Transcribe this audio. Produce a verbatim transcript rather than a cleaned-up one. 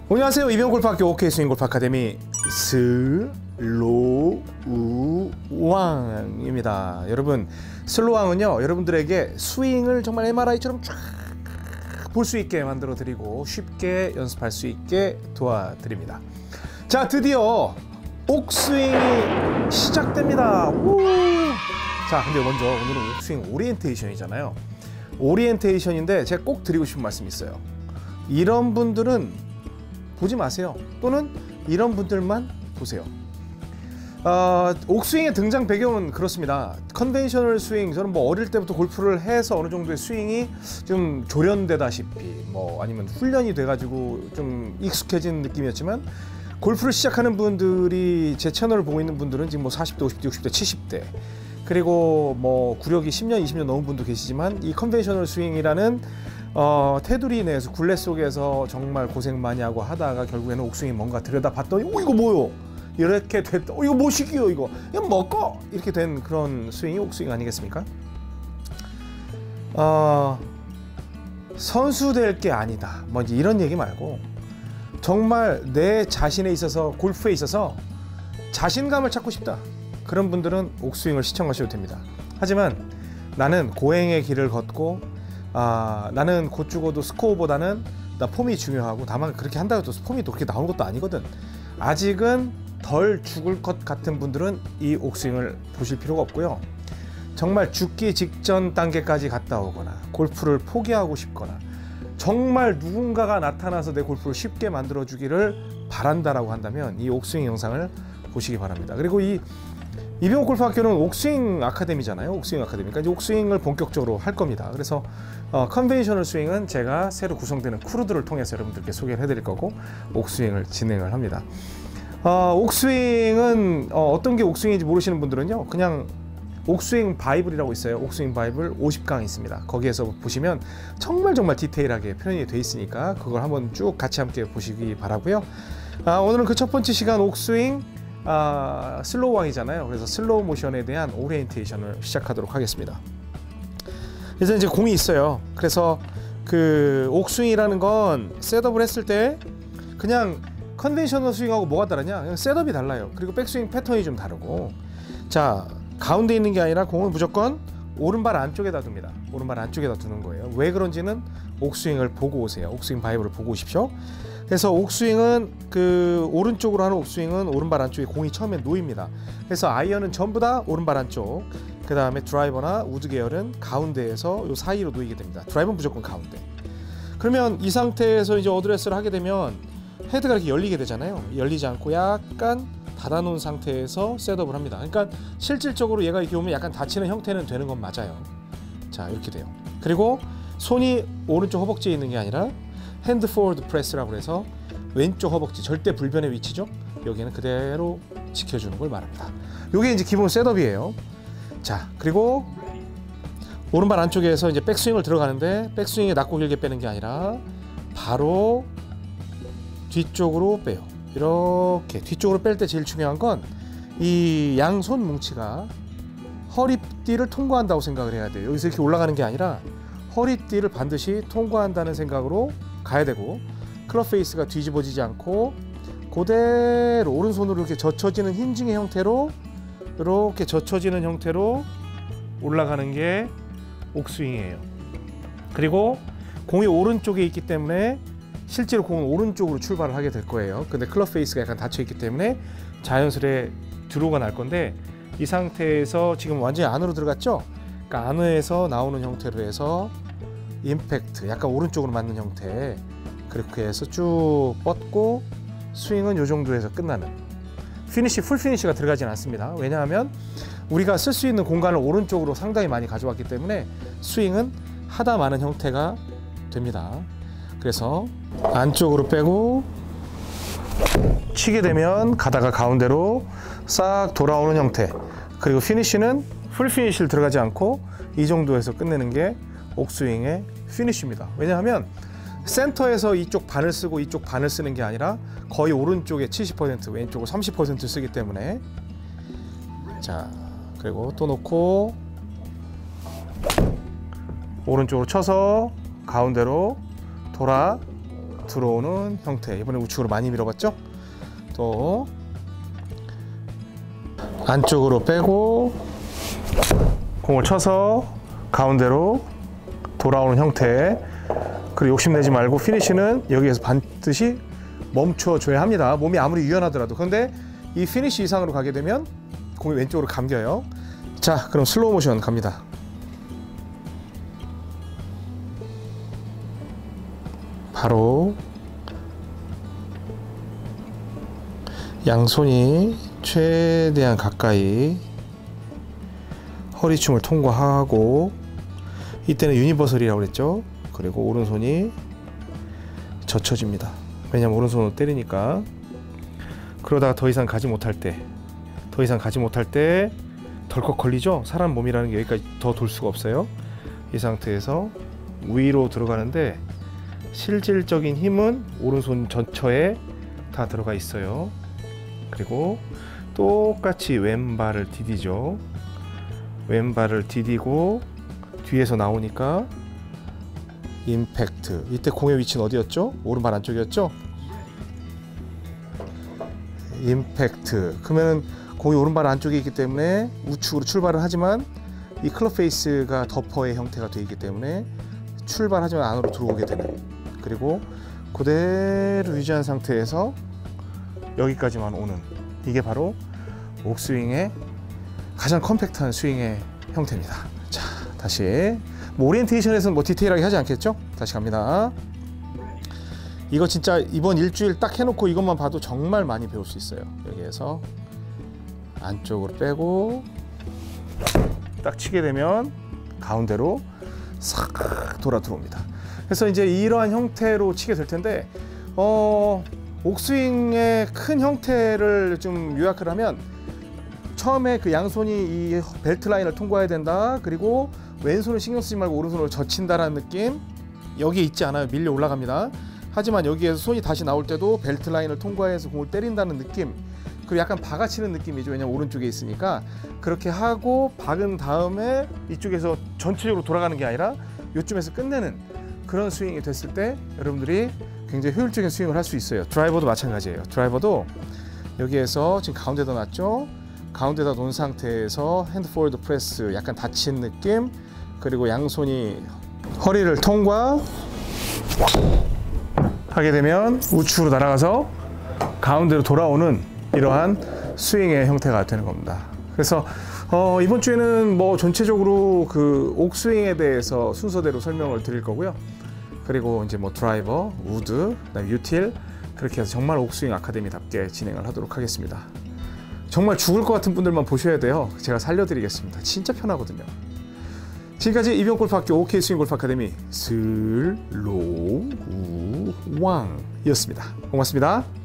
안녕하세요. 이병골프학교 오케이 스윙 골프 아카데미 슬로우왕입니다. 여러분, 슬로우왕은요 여러분들에게 스윙을 정말 엠알아이처럼 쫙 볼 수 있게 만들어 드리고 쉽게 연습할 수 있게 도와드립니다. 자, 드디어 옥스윙이 시작됩니다. 우! 자, 근데 먼저 오늘은 옥스윙 오리엔테이션이잖아요. 오리엔테이션인데 제가 꼭 드리고 싶은 말씀이 있어요. 이런 분들은 보지 마세요. 또는 이런 분들만 보세요. 어, 옥스윙의 등장 배경은 그렇습니다. 컨벤셔널 스윙, 저는 뭐 어릴 때부터 골프를 해서 어느 정도의 스윙이 좀 조련되다시피 뭐 아니면 훈련이 돼가지고 좀 익숙해진 느낌이었지만, 골프를 시작하는 분들이 제 채널을 보고 있는 분들은 지금 뭐 사십 대, 오십 대, 육십 대, 칠십 대, 그리고 뭐 구력이 십 년, 이십 년 넘은 분도 계시지만, 이 컨벤셔널 스윙이라는 어, 테두리 내에서 굴레 속에서 정말 고생 많이 하고 하다가 결국에는 옥스윙이 뭔가 들여다봤더니 어 이거 뭐요? 이렇게 됐다. 어 이거 뭐시기요 이거? 이거 먹고 이렇게 된 그런 스윙이 옥스윙 아니겠습니까? 어, 선수 될 게 아니다. 뭐 이제 이런 얘기 말고 정말 내 자신에 있어서, 골프에 있어서 자신감을 찾고 싶다. 그런 분들은 옥스윙을 시청하셔도 됩니다. 하지만 나는 고행의 길을 걷고 아, 나는 곧 죽어도 스코어보다는 나 폼이 중요하고, 다만 그렇게 한다고 해도 폼이 또 그렇게 나오는 것도 아니거든. 아직은 덜 죽을 것 같은 분들은 이 옥스윙을 보실 필요가 없고요. 정말 죽기 직전 단계까지 갔다 오거나 골프를 포기하고 싶거나 정말 누군가가 나타나서 내 골프를 쉽게 만들어 주기를 바란다라고 한다면 이 옥스윙 영상을 보시기 바랍니다. 그리고 이 이병옥 골프학교는 옥스윙 아카데미잖아요. 옥스윙 아카데미. 그러니까 이제 옥스윙을 본격적으로 할 겁니다. 그래서 어, 컨벤셔널 스윙은 제가 새로 구성되는 크루들을 통해서 여러분들께 소개를 해드릴 거고, 옥스윙을 진행을 합니다. 어, 옥스윙은 어, 어떤 게 옥스윙인지 모르시는 분들은요, 그냥 옥스윙 바이블이라고 있어요. 옥스윙 바이블 오십 강이 있습니다. 거기에서 보시면 정말 정말 디테일하게 표현이 돼 있으니까 그걸 한번 쭉 같이 함께 보시기 바라고요. 아, 오늘은 그 첫 번째 시간 옥스윙 아, 슬로우 왕이잖아요. 그래서 슬로우 모션에 대한 오리엔테이션을 시작하도록 하겠습니다. 그래서 이제 공이 있어요. 그래서 그 옥스윙이라는 건 셋업을 했을 때 그냥 컨벤셔널 스윙하고 뭐가 다르냐? 그냥 셋업이 달라요. 그리고 백스윙 패턴이 좀 다르고, 자, 가운데 있는 게 아니라 공은 무조건 오른발 안쪽에다 둡니다. 오른발 안쪽에다 두는 거예요. 왜 그런지는 옥스윙을 보고 오세요. 옥스윙 바이블을 보고 오십시오. 그래서 옥스윙은 그 오른쪽으로 하는 옥스윙은 오른발 안쪽에 공이 처음에 놓입니다. 그래서 아이언은 전부 다 오른발 안쪽, 그 다음에 드라이버나 우드 계열은 가운데에서 요 사이로 놓이게 됩니다. 드라이버는 무조건 가운데. 그러면 이 상태에서 이제 어드레스를 하게 되면 헤드가 이렇게 열리게 되잖아요. 열리지 않고 약간 닫아놓은 상태에서 셋업을 합니다. 그러니까 실질적으로 얘가 이렇게 오면 약간 닫히는 형태는 되는 건 맞아요. 자, 이렇게 돼요. 그리고 손이 오른쪽 허벅지에 있는 게 아니라 핸드 포워드 프레스라고 해서 왼쪽 허벅지, 절대 불변의 위치죠. 여기는 그대로 지켜주는 걸 말합니다. 이게 이제 기본 셋업이에요. 자, 그리고 오른발 안쪽에서 이제 백스윙을 들어가는데, 백스윙에 낮고 길게 빼는 게 아니라 바로 뒤쪽으로 빼요. 이렇게 뒤쪽으로 뺄 때 제일 중요한 건 이 양손 뭉치가 허리띠를 통과한다고 생각을 해야 돼요. 여기서 이렇게 올라가는 게 아니라 허리띠를 반드시 통과한다는 생각으로 가야 되고, 클럽 페이스가 뒤집어지지 않고 그대로 오른손으로 이렇게 젖혀지는 힌징의 형태로, 이렇게 젖혀지는 형태로 올라가는 게 옥스윙이에요. 그리고 공이 오른쪽에 있기 때문에 실제로 공은 오른쪽으로 출발을 하게 될 거예요. 근데 클럽 페이스가 약간 닫혀 있기 때문에 자연스레 드로우가 날 건데, 이 상태에서 지금 완전히 안으로 들어갔죠? 그러니까 안에서 나오는 형태로 해서 임팩트, 약간 오른쪽으로 맞는 형태, 그렇게 해서 쭉 뻗고 스윙은 이 정도에서 끝나는, 피니시, 풀 피니시가 들어가진 않습니다. 왜냐하면 우리가 쓸 수 있는 공간을 오른쪽으로 상당히 많이 가져왔기 때문에 스윙은 하다 마는 형태가 됩니다. 그래서 안쪽으로 빼고 치게 되면 가다가 가운데로 싹 돌아오는 형태, 그리고 피니쉬는 풀 피니쉬를 들어가지 않고 이 정도에서 끝내는 게 옥스윙의 피니쉬입니다. 왜냐하면 센터에서 이쪽 반을 쓰고 이쪽 반을 쓰는 게 아니라 거의 오른쪽에 칠십 퍼센트, 왼쪽으로 삼십 퍼센트 쓰기 때문에. 자, 그리고 또 놓고 오른쪽으로 쳐서 가운데로 돌아 들어오는 형태. 이번에 우측으로 많이 밀어봤죠? 또 안쪽으로 빼고 공을 쳐서 가운데로 돌아오는 형태. 그리고 욕심내지 말고 피니쉬는 여기에서 반드시 멈춰줘야 합니다. 몸이 아무리 유연하더라도. 그런데 이 피니쉬 이상으로 가게 되면 공이 왼쪽으로 감겨요. 자, 그럼 슬로우 모션 갑니다. 바로 양손이 최대한 가까이 허리춤을 통과하고, 이때는 유니버설이라고 그랬죠. 그리고 오른손이 젖혀집니다. 왜냐면 오른손으로 때리니까. 그러다가 더 이상 가지 못할 때, 더 이상 가지 못할 때 덜컥 걸리죠. 사람 몸이라는 게 여기까지 더 돌 수가 없어요. 이 상태에서 위로 들어가는데 실질적인 힘은 오른손 전처에 다 들어가 있어요. 그리고 똑같이 왼발을 디디죠. 왼발을 디디고 뒤에서 나오니까 임팩트. 이때 공의 위치는 어디였죠? 오른발 안쪽이었죠? 임팩트. 그러면 공이 오른발 안쪽에 있기 때문에 우측으로 출발을 하지만 이 클럽 페이스가 덮어의 형태가 되어 있기 때문에 출발하지만 안으로 들어오게 되는. 그리고 그대로 유지한 상태에서 여기까지만 오는. 이게 바로 옥스윙의 가장 컴팩트한 스윙의 형태입니다. 자, 다시 뭐 오리엔테이션에서는 뭐 디테일하게 하지 않겠죠? 다시 갑니다. 이거 진짜 이번 일주일 딱 해놓고 이것만 봐도 정말 많이 배울 수 있어요. 여기에서 안쪽으로 빼고 딱 치게 되면 가운데로 싹 돌아 들어옵니다. 그래서 이제 이러한 형태로 치게 될 텐데, 어, 옥스윙의 큰 형태를 좀 요약을 하면, 처음에 그 양손이 이 벨트 라인을 통과해야 된다. 그리고 왼손을 신경 쓰지 말고 오른손으로 젖힌다라는 느낌. 여기에 있지 않아요. 밀려 올라갑니다. 하지만 여기에서 손이 다시 나올 때도 벨트 라인을 통과해서 공을 때린다는 느낌. 그리고 약간 박아치는 느낌이죠. 왜냐면 오른쪽에 있으니까. 그렇게 하고 박은 다음에 이쪽에서 전체적으로 돌아가는 게 아니라 이쯤에서 끝내는 그런 스윙이 됐을 때 여러분들이 굉장히 효율적인 스윙을 할 수 있어요. 드라이버도 마찬가지예요. 드라이버도 여기에서 지금 가운데다 놨죠. 가운데다 놓은 상태에서 핸드 포워드 프레스 약간 닫힌 느낌. 그리고 양손이 허리를 통과 하게 되면 우측으로 날아가서 가운데로 돌아오는 이러한 스윙의 형태가 되는 겁니다. 그래서 어, 이번 주에는 뭐 전체적으로 그 옥스윙에 대해서 순서대로 설명을 드릴 거고요. 그리고 이제 뭐 드라이버, 우드, 그다음에 유틸, 그렇게 해서 정말 옥스윙 아카데미답게 진행을 하도록 하겠습니다. 정말 죽을 것 같은 분들만 보셔야 돼요. 제가 살려드리겠습니다. 진짜 편하거든요. 지금까지 이병골프학교 오케이 스윙 골프 아카데미 슬로우 왕이었습니다. 고맙습니다.